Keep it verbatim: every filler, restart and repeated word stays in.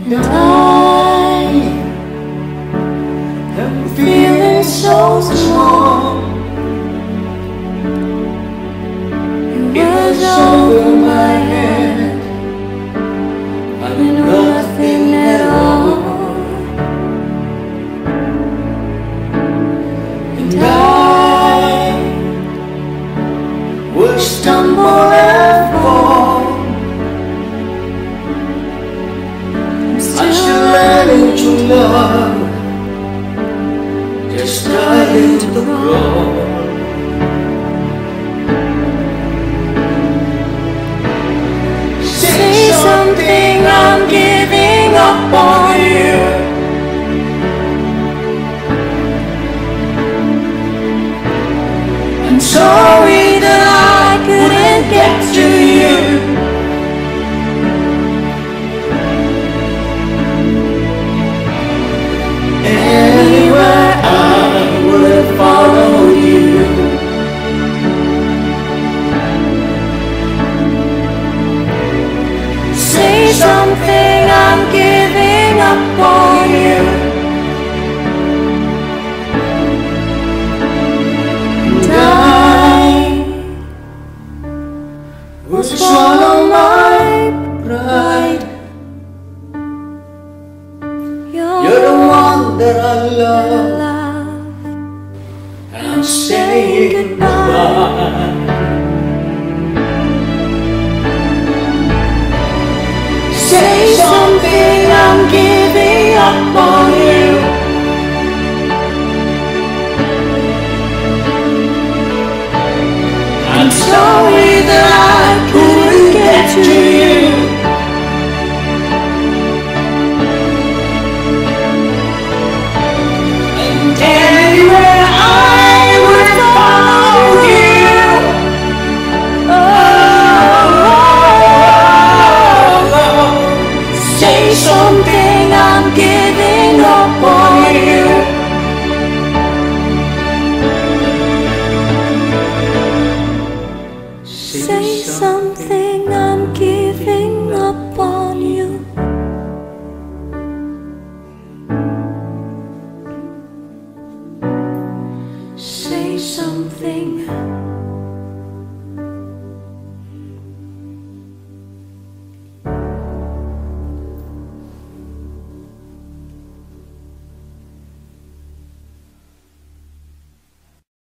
I am feeling so small. It was over my head, I'm nothing at all. And I will stumble and fall. I'm still learning to love, just starting to grow. Say something, I'm giving up on you. I'm sorry that I couldn't get to you. Anywhere I would follow you. Say something, I'm giving up on you. And I will swallow my pride. You're the one that I love, and I'm saying goodbye. Say something, I'm giving up on you. I'm sorry that I couldn't get to you. Anywhere I would follow you. Oh, say something, I'm giving up on you. Say something.